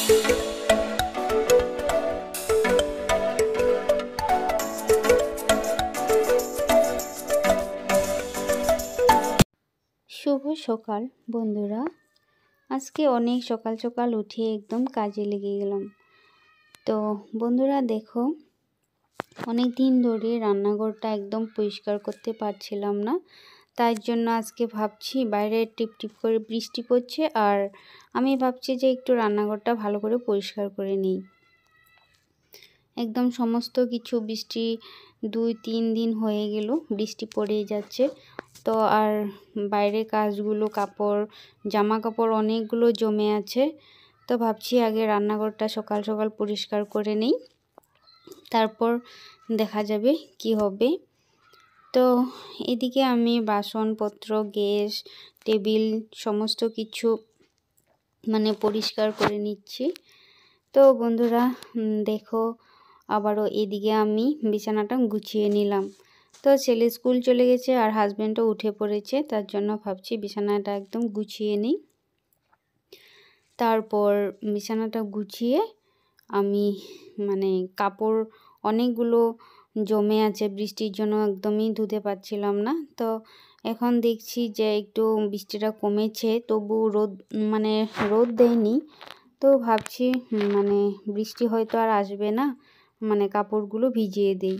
শুভ সকাল বন্ধুরা। আজকে অনেক সকাল সকাল উঠে একদম কাজে লেগে গেলাম। তো বন্ধুরা দেখো, অনেক দিন ধরে রান্নাঘরটা একদম পরিষ্কার করতে পারছিলাম না। তাই জন্য আজকে ভাবছি, বাইরে টিপ টিপ করে বৃষ্টি পড়ছে, আর আমি ভাবছি যে একটু রান্নাঘরটা ভালো করে পরিষ্কার করে নিই। একদম সমস্ত কিছু বৃষ্টি 2-3 দিন হয়ে গেল, বৃষ্টি পড়েই যাচ্ছে। তো আর বাইরে কাজগুলো, কাপড়, জামা কাপড় অনেকগুলো জমে আছে। তো ভাবছি আগে রান্নাঘরটা সকাল সকাল পরিষ্কার করে নিই, তারপর দেখা যাবে কি হবে। তো এদিকে আমি বাসনপত্র, গ্যাস, টেবিল সমস্ত কিছু পরিষ্কার করে নিচ্ছি। তো বন্ধুরা দেখো, আবারও এদিকে আমি বিছানাটা গুছিয়ে নিলাম। তো ছেলে স্কুল চলে গেছে আর হাজব্যান্ডও উঠে পড়েছে, তার জন্য ভাবছি বিছানাটা একদম গুছিয়ে নিই। তারপর বিছানাটা গুছিয়ে আমি কাপড় অনেকগুলো জমে আছে, বৃষ্টির জন্য একদমই ধুতে পারছিলাম না। তো এখন দেখছি যে একটু বৃষ্টিটা কমেছে, তবু রোদ দেয়নি। তো ভাবছি বৃষ্টি হয়তো আর আসবে না, কাপড়গুলো ভিজিয়ে দিই।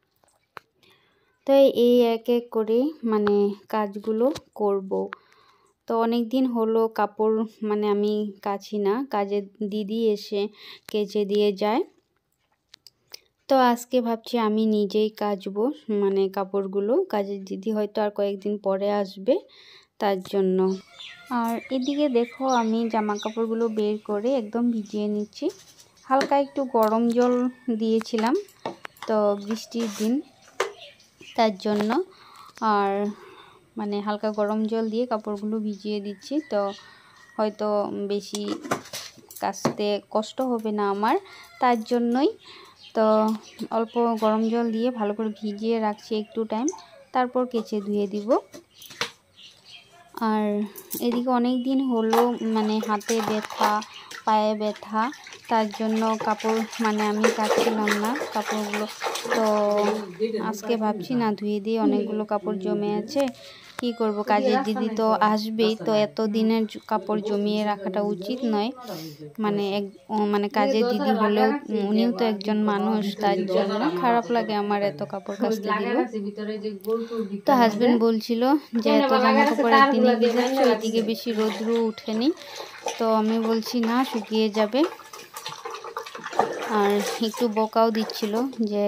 তো এই এক এক করে কাজগুলো করব। তো অনেক দিন হলো কাপড় আমি কাছি না, কাজের দিদি এসে কেচে দিয়ে যায়। তো আজকে ভাবছি আমি নিজেই কাচবো কাপড়গুলো। কাজের দিদি হয়তো আর কয়েকদিন পরে আসবে, তার জন্য। আর এদিকে দেখো, আমি জামা কাপড়গুলো বের করে একদম ভিজিয়ে নিচ্ছি। হালকা একটু গরম জল দিয়েছিলাম, তো বৃষ্টির দিন, তার জন্য। আর হালকা গরম জল দিয়ে কাপড়গুলো ভিজিয়ে দিচ্ছি। তো হয়তো বেশি কাচতে কষ্ট হবে না আমার, তার জন্যই। তো অল্প গরম জল দিয়ে ভালো করে ভিজিয়ে রাখছি একটু টাইম, তারপর কেচে ধুয়ে দিব। আর এদিকে অনেক দিন হলো হাতে ব্যথা, পায়ে ব্যথা, তার জন্য কাপড় আমি কাচছিলাম না কাপড়গুলো। তো আজকে ভাবছি না ধুয়ে দিয়ে, অনেকগুলো কাপড় জমে আছে, কি করব, কাজের দিদি তো আসবেই, তো এত দিনের কাপড় জমিয়ে রাখাটা উচিত নয়। কাজের দিদি হলেও উনিও তো একজন মানুষ, তার জন্য খারাপ লাগে আমার এত কাপড় কাচতে দিল। তো হাজবেন্ড বলছিল যে এত জামা কাপড় একদিনে ভিজাচ্ছ, এদিকে বেশি রোদ্রু উঠেনি। তো আমি বলছি না, শুকিয়ে যাবে। আর একটু বকাও দিচ্ছিল যে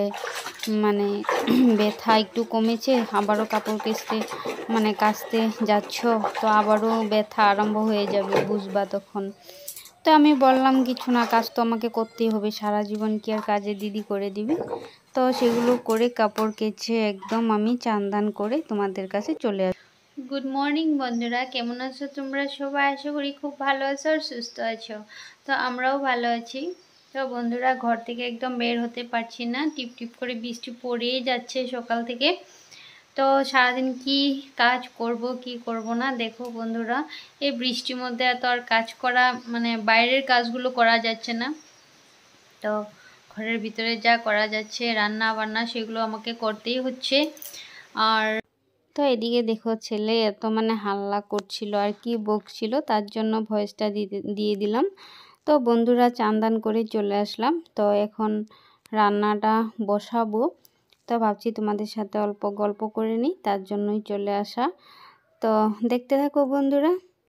ব্যথা একটু কমেছে, আবারও কাপড় কাচতে যাচ্ছ, তো আবারও ব্যথা আরম্ভ হয়ে যাবে, বুঝবা তখন। তো আমি বললাম কিছু না, কাজ তো আমাকে করতেই হবে, সারা জীবন কি আর কাজের দিদি করে দিবে। তো সেগুলো করে কাপড় কেচে একদম আমি চান করে তোমাদের কাছে চলে আসি। গুড মর্নিং বন্ধুরা, কেমন আছো তোমরা সবাই? আশা করি খুব ভালো আছো আর সুস্থ আছো। তো আমরাও ভালো আছি। তো বন্ধুরা, ঘর থেকে একদম বের হতে পারছি না, টিপ টিপ করে বৃষ্টি পড়েই যাচ্ছে সকাল থেকে। তো সারাদিন কি কাজ করব কি করব না, দেখো বন্ধুরা, এই বৃষ্টির মধ্যে এত আর কাজ করা বাইরের কাজগুলো করা যাচ্ছে না। তো ঘরের ভিতরে যা করা যাচ্ছে, রান্না বান্না, সেগুলো আমাকে করতেই হচ্ছে। আর তো এদিকে দেখো, ছেলে এত হাল্লা করছিল আর কি বকছিল, তার জন্য ভয়েসটা দিয়ে দিলাম। তো বন্ধুরা, চান করে চলে আসলাম। তো এখন রান্নাটা বসাবো। তো ভাবছি তোমাদের সাথে অল্প গল্প করে নিই, তার জন্যই চলে আসা। তো দেখতে থাকো বন্ধুরা।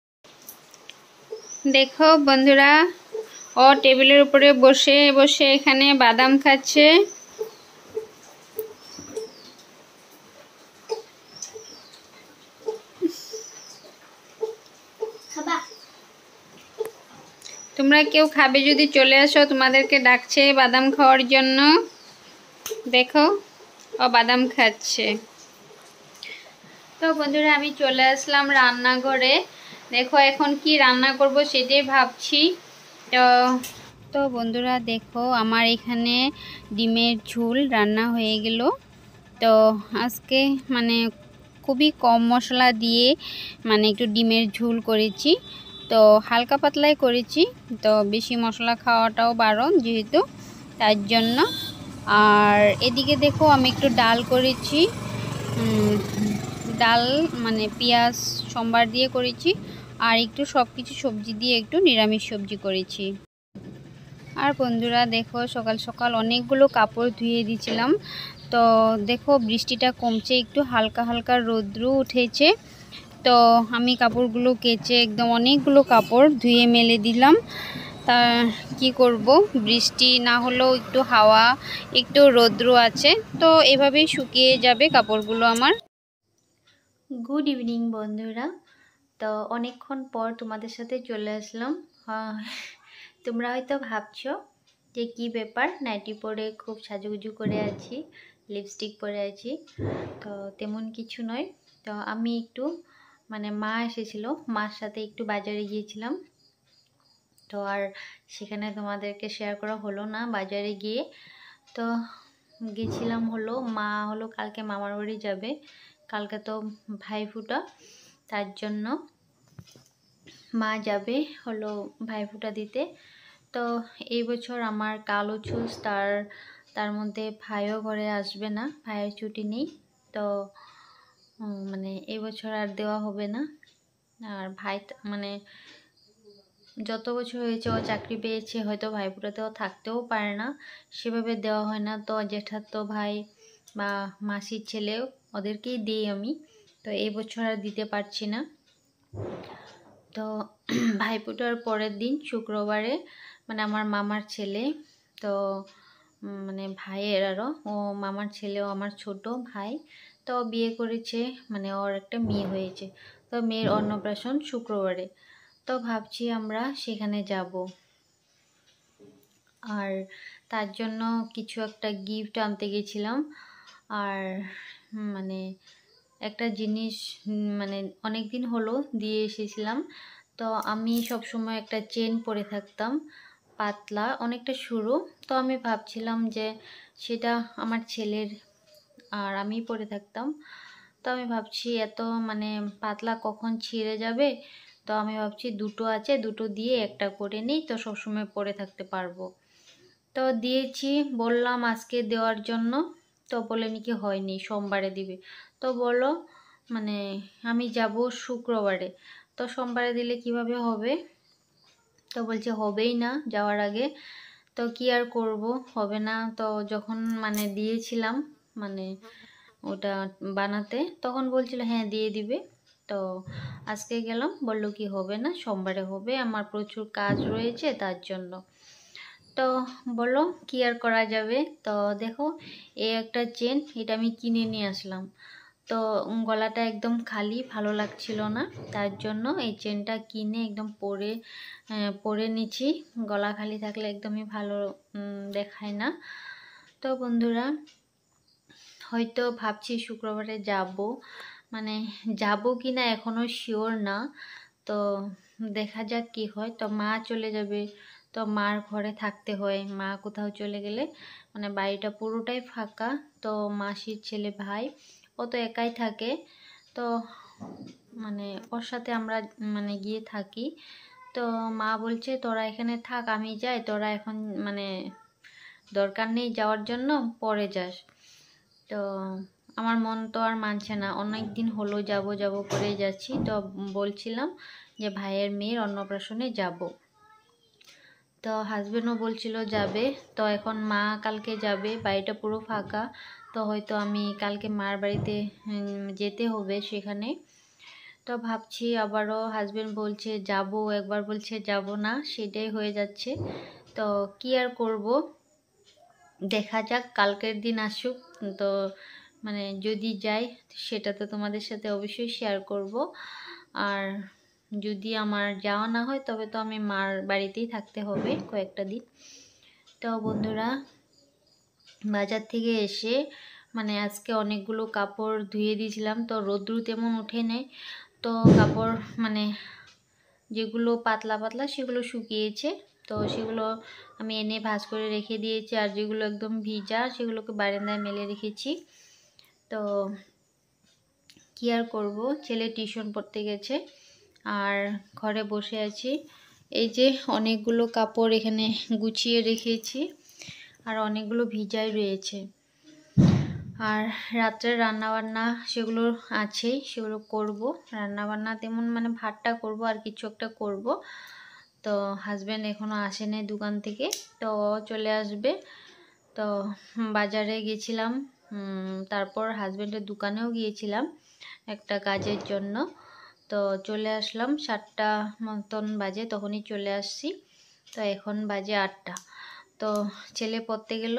দেখো বন্ধুরা, ও টেবিলের উপরে বসে বসে এখানে বাদাম খাচ্ছে। তোমরা কেউ খাবে যদি চলে আসো, তোমাদেরকে ডাকছে বাদাম খাওয়ার জন্য। দেখো, ও বাদাম খাচ্ছে। তো বন্ধুরা, আমি চলে আসলাম রান্নাঘরে। দেখো এখন কি রান্না করব সেটাই ভাবছি। তো বন্ধুরা দেখো, আমার এখানে ডিমের ঝোল রান্না হয়ে গেল। তো আজকে খুবই কম মশলা দিয়ে একটু ডিমের ঝোল করেছি। তো হালকা পাতলাই করেছি, তো বেশি মশলা খাওয়াটাও বারণ যেহেতু, তার জন্য। আর এদিকে দেখো আমি একটু ডাল করেছি, ডাল মানে পেঁয়াজ সোমবার দিয়ে করেছি, আর একটু সব কিছু সবজি দিয়ে একটু নিরামিষ সবজি করেছি। আর বন্ধুরা দেখো সকাল সকাল অনেকগুলো কাপড় ধুয়ে দিয়েছিলাম, তো দেখো বৃষ্টিটা কমছে, একটু হালকা হালকা রৌদ্র উঠেছে। তো আমি কাপড়গুলো কেচে একদম অনেকগুলো কাপড় ধুয়ে মেলে দিলাম। তা কি করব, বৃষ্টি না হলেও একটু হাওয়া একটু রৌদ্র আছে, তো এভাবেই শুকিয়ে যাবে কাপড়গুলো আমার। গুড ইভিনিং বন্ধুরা, তো অনেকক্ষণ পর তোমাদের সাথে চলে আসলাম। তোমরা হয়তো ভাবছো যে কি ব্যাপার, নাইটি পরে খুব সাজুগুজু করে আছি, লিপস্টিক পরে আছি। তো তেমন কিছু নয়, তো আমি একটু মানে মা এসেছিল, মার সাথে একটু বাজারে গিয়েছিলাম। তো আর সেখানে তোমাদেরকে শেয়ার করা হলো না বাজারে গিয়ে। তো গেছিলাম হলো মা হলো কালকে মামার বাড়ি যাবে, কালকে তো ভাইফোঁটা, তার জন্য মা যাবে হলো ভাইফোঁটা দিতে। তো এই বছর আমার কালো চুজ, তার মধ্যে ভাইও ঘরে আসবে না, ভাইয়ের ছুটি নেই। তো মানে এই বছর আর দেওয়া হবে না। আর ভাই মানে যত বছর হয়েছে ও চাকরি পেয়েছে, হয়তো ভাইফোঁটাতেও থাকতেও পারে না, সেভাবে দেওয়া হয় না। তো জেঠার তো ভাই বা মাসির ছেলেও, ওদেরকেই দিই আমি। তো এই বছর আর দিতে পারছি না। তো ভাইফোঁটার পরের দিন শুক্রবারে মানে আমার মামার ছেলে, তো মানে ভাইয়ের আরও, ও মামার ছেলেও আমার ছোট ভাই, তো বিয়ে করেছে, মানে ওর একটা মেয়ে হয়েছে। তো মেয়ের অন্নপ্রাশন শুক্রবারে, তো ভাবছি আমরা সেখানে যাব। আর তার জন্য কিছু একটা গিফট আনতে গেছিলাম। আর মানে একটা জিনিস মানে অনেক দিন হলো দিয়ে এসেছিলাম। তো আমি সব সময় একটা চেন পরে থাকতাম, পাতলা অনেকটা সরু। তো আমি ভাবছিলাম যে সেটা আমার ছেলের আর আমি পরে থাকতাম। তো আমি ভাবছি এত মানে পাতলা কখন ছিঁড়ে যাবে, তো আমি ভাবছি দুটো আছে, দুটো দিয়ে একটা করে নিই, তো সবসময় পরে থাকতে পারবো। তো দিয়েছি, বললাম আজকে দেওয়ার জন্য, তো বলে নাকি হয়নি, সোমবারে দিবে। তো বলো মানে আমি যাব শুক্রবারে, তো সোমবারে দিলে কিভাবে হবে? তো বলছে হবেই না যাওয়ার আগে। তো কি আর করব, হবে না। তো যখন মানে দিয়েছিলাম মানে ওটা বানাতে, তখন বলছিল হ্যাঁ দিয়ে দিবে। তো আজকে গেলাম, বললো কি হবে না, সোমবারে হবে, আমার প্রচুর কাজ রয়েছে তার জন্য। তো বলো কি আর করা যাবে। তো দেখো এই একটা চেন, এটা আমি কিনে নিয়ে আসলাম। তো গলাটা একদম খালি, ভালো লাগছিল না, তার জন্য এই চেনটা কিনে একদম পরে নিচ্ছি। গলা খালি থাকলে একদমই ভালো দেখায় না। তো বন্ধুরা হয়তো ভাবছি শুক্রবারে যাব, মানে যাব কি না এখনও শিওর না। তো দেখা যাক কি হয়। তো মা চলে যাবে, তো মার ঘরে থাকতে হয়, মা কোথাও চলে গেলে মানে বাড়িটা পুরোটাই ফাঁকা। তো মাসির ছেলে ভাই ও তো একাই থাকে, তো মানে ওর সাথে আমরা মানে গিয়ে থাকি। তো মা বলছে তোরা এখানে থাক, আমি যাই, তোরা এখন মানে দরকার নেই যাওয়ার জন্য, পরে যাস। তো আমার মন তো আর মানছে না, অনেক দিন হলো যাব যাব করে যাচ্ছি। তো বলছিলাম যে ভাইয়ের মেয়ের অন্নপ্রাশনে যাব, তো হাজবেন্ডও বলছিল যাবে। তো এখন মা কালকে যাবে, বাড়িটা পুরো ফাঁকা। তো হয়তো আমি কালকে মার বাড়িতে যেতে হবে সেখানে। তো ভাবছি, আবারও হাজবেন্ড বলছে যাব, একবার বলছে যাব না, সেটাই হয়ে যাচ্ছে। তো কি আর করব, দেখা যাক, কালকের দিন আসুক। তো মানে যদি যাই সেটা তো তোমাদের সাথে অবশ্যই শেয়ার করব। আর যদি আমার যাওয়া না হয় তবে তো আমি মার বাড়িতেই থাকতে হবে কয়েকটা দিন। তো বন্ধুরা বাজার থেকে এসে মানে আজকে অনেকগুলো কাপড় ধুয়ে দিয়েছিলাম, তো রোদ্রু তেমন উঠে নেই। তো কাপড় মানে যেগুলো পাতলা পাতলা সেগুলো শুকিয়েছে, তো সেগুলো আমি এনে ভাঁজ করে রেখে দিয়েছি। আর যেগুলো একদম ভিজা সেগুলোকে বারান্দায় মেলে রেখেছি। তো কি আর করব, ছেলে টিউশন পড়তে গেছে, আর ঘরে বসে আছি। এই যে অনেকগুলো কাপড় এখানে গুছিয়ে রেখেছি, আর অনেকগুলো ভিজাই রয়েছে। আর রাত্রে রান্নাবান্না সেগুলো আছেই, সেগুলো করব। রান্নাবান্না তেমন মানে ভাতটা করব আর কিছু একটা করব। তো হাজব্যান্ড এখনও আসেনি দোকান থেকে, তো চলে আসবে। তো বাজারে গেছিলাম, তারপর হাজব্যান্ডের দোকানেও গিয়েছিলাম একটা কাজের জন্য। তো চলে আসলাম 7টা মতন বাজে, তখনই চলে আসছি। তো এখন বাজে 8টা। তো ছেলে পড়তে গেল,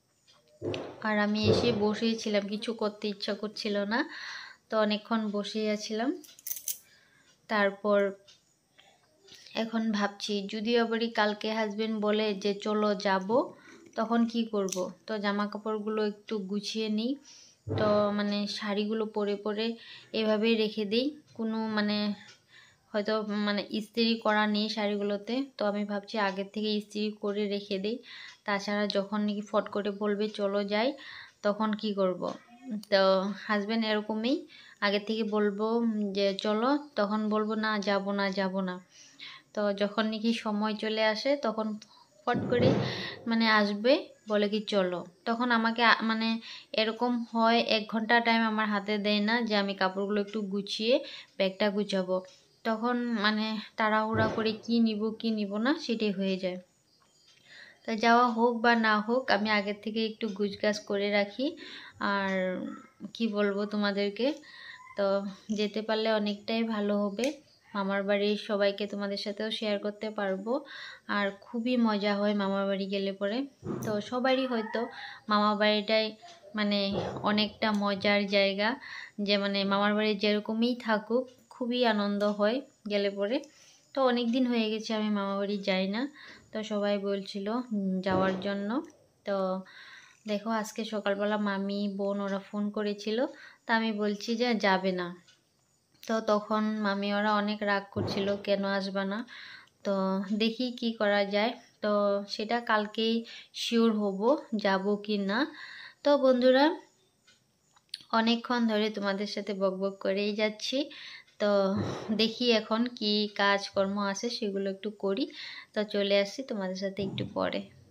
আর আমি এসে বসেছিলাম, কিছু করতে ইচ্ছা করছিল না, তো অনেকক্ষণ বসেই আছিলাম। তারপর এখন ভাবছি যদি আবারই কালকে হাজবেন্ড বলে যে চলো যাব, তখন কি করব। তো জামা কাপড়গুলো একটু গুছিয়ে নিই। তো মানে শাড়িগুলো পরে পরে এভাবেই রেখে দিই, কোনো মানে হয়তো মানে ইস্ত্রি করা নেই শাড়িগুলোতে। তো আমি ভাবছি আগের থেকে ইস্ত্রি করে রেখে দিই, তাছাড়া যখন নাকি ফট করে বলবে চলো যাই, তখন কি করব। তো হাজব্যান্ড এরকমই, আগে থেকে বলবো যে চলো, তখন বলবো না যাব না যাব না। তো যখন নাকি সময় চলে আসে তখন ফট করে মানে আসবে, বলে কি চলো, তখন আমাকে মানে এরকম হয় 1 ঘন্টা টাইম আমার হাতে দেয় না যে আমি কাপড়গুলো একটু গুছিয়ে ব্যাগটা গুছাবো। তখন মানে তাড়াহুড়া করে কি নিব না সেটাই হয়ে যায়। তো যাওয়া হোক বা না হোক, আমি আগের থেকে একটু গুছগাছ করে রাখি। আর কি বলবো তোমাদেরকে, তো যেতে পারলে অনেকটাই ভালো হবে। মামার বাড়ির সবাইকে তোমাদের সাথেও শেয়ার করতে পারবো। আর খুবই মজা হয় মামার বাড়ি গেলে পরে। তো সবারই হয়তো মামা বাড়িটাই মানে অনেকটা মজার জায়গা, যে মানে মামার বাড়ি যেরকমই থাকুক খুবই আনন্দ হয় গেলে পরে। তো অনেক দিন হয়ে গেছে আমি মামা বাড়ি যাই না, তো সবাই বলছিল যাওয়ার জন্য। তো দেখো আজকে সকালবেলা মামি বোন ওরা ফোন করেছিল, তা আমি বলছি যে যাবে না। তো তখন মামি ওরা অনেক রাগ করছিল কেন আসবে না। তো দেখি কি করা যায়, তো সেটা কালকেই শিওর হব যাব কি না। তো বন্ধুরা, অনেকক্ষণ ধরে তোমাদের সাথে বকবক করেই যাচ্ছি। তো দেখি এখন কি কাজকর্ম আছে সেগুলো একটু করি। তো চলে আসছি তোমাদের সাথে একটু পরে।